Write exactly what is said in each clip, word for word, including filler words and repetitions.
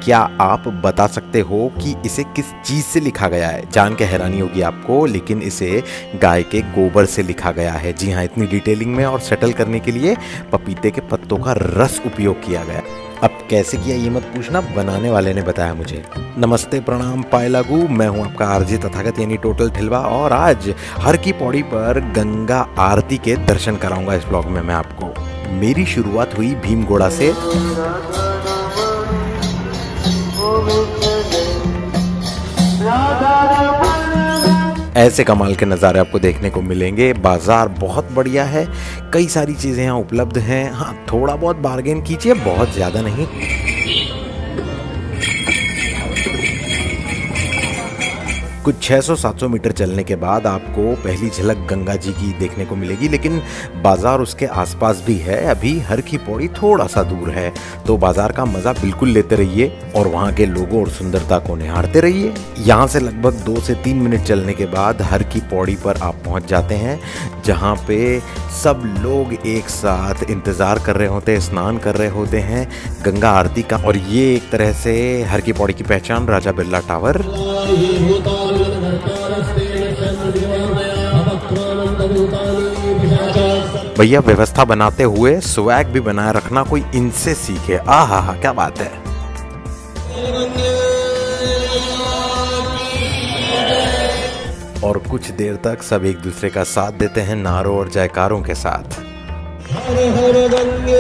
क्या आप बता सकते हो कि इसे किस चीज़ से लिखा गया है? जान के हैरानी होगी आपको, लेकिन इसे गाय के गोबर से लिखा गया है। जी हाँ, इतनी डिटेलिंग में और सेटल करने के लिए पपीते के पत्तों का रस उपयोग किया गया। अब कैसे किया ये मत पूछना, बनाने वाले ने बताया मुझे। नमस्ते प्रणाम पाए लागू, मैं हूँ आपका आरजे तथागत यानी टोटल ठिलवा, और आज हर की पौड़ी पर गंगा आरती के दर्शन कराऊंगा इस ब्लॉग में मैं आपको। मेरी शुरुआत हुई भीमगोड़ा से, ऐसे कमाल के नज़ारे आपको देखने को मिलेंगे। बाज़ार बहुत बढ़िया है, कई सारी चीज़ें यहाँ उपलब्ध हैं। हाँ, थोड़ा बहुत बार्गेन कीजिए, बहुत ज़्यादा नहीं। कुछ छह सौ सात सौ मीटर चलने के बाद आपको पहली झलक गंगा जी की देखने को मिलेगी, लेकिन बाज़ार उसके आसपास भी है। अभी हर की पौड़ी थोड़ा सा दूर है, तो बाज़ार का मज़ा बिल्कुल लेते रहिए और वहाँ के लोगों और सुंदरता को निहारते रहिए। यहाँ से लगभग दो से तीन मिनट चलने के बाद हर की पौड़ी पर आप पहुँच जाते हैं, जहाँ पे सब लोग एक साथ इंतज़ार कर रहे होते हैं, स्नान कर रहे होते हैं गंगा आरती का। और ये एक तरह से हर की पौड़ी की पहचान, राजा बिरला टावर। भैया व्यवस्था बनाते हुए स्वैग भी बनाए रखना, कोई इनसे सीखे। आ हा हा, क्या बात है। और कुछ देर तक सब एक दूसरे का साथ देते हैं नारों और जयकारों के साथ। हर हर गंगे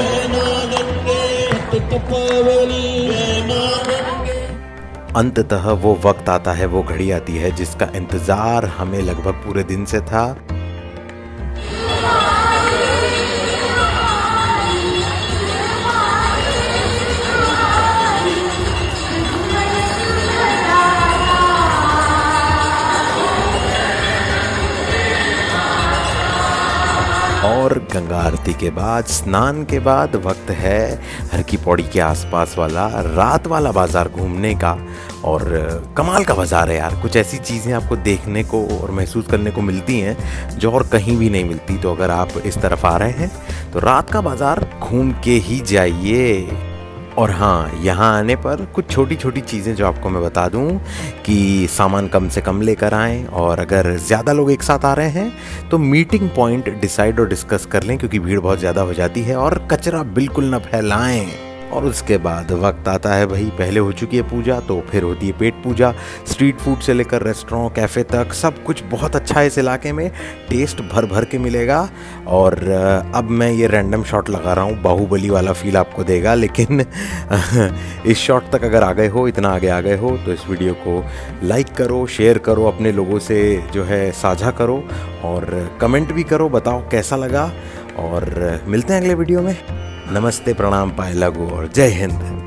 अंततः वो वक्त आता है, वो घड़ी आती है जिसका इंतजार हमें लगभग पूरे दिन से था। और गंगा आरती के बाद, स्नान के बाद वक्त है हर की पौड़ी के आसपास वाला रात वाला बाज़ार घूमने का। और कमाल का बाज़ार है यार, कुछ ऐसी चीज़ें आपको देखने को और महसूस करने को मिलती हैं जो और कहीं भी नहीं मिलती। तो अगर आप इस तरफ आ रहे हैं तो रात का बाज़ार घूम के ही जाइए। और हाँ, यहाँ आने पर कुछ छोटी छोटी चीज़ें जो आपको मैं बता दूँ कि सामान कम से कम लेकर आएँ, और अगर ज़्यादा लोग एक साथ आ रहे हैं तो मीटिंग पॉइंट डिसाइड और डिस्कस कर लें, क्योंकि भीड़ बहुत ज़्यादा हो जाती है। और कचरा बिल्कुल न फैलाएं। और उसके बाद वक्त आता है भाई, पहले हो चुकी है पूजा, तो फिर होती है पेट पूजा। स्ट्रीट फूड से लेकर रेस्टोरेंट, कैफ़े तक सब कुछ बहुत अच्छा है इस इलाके में, टेस्ट भर भर के मिलेगा। और अब मैं ये रैंडम शॉट लगा रहा हूँ, बाहुबली वाला फील आपको देगा, लेकिन इस शॉट तक अगर आ गए हो, इतना आगे आ गए हो, तो इस वीडियो को लाइक करो, शेयर करो, अपने लोगों से जो है साझा करो, और कमेंट भी करो, बताओ कैसा लगा। और मिलते हैं अगले वीडियो में। नमस्ते प्रणाम पाए लागू और जय हिंद।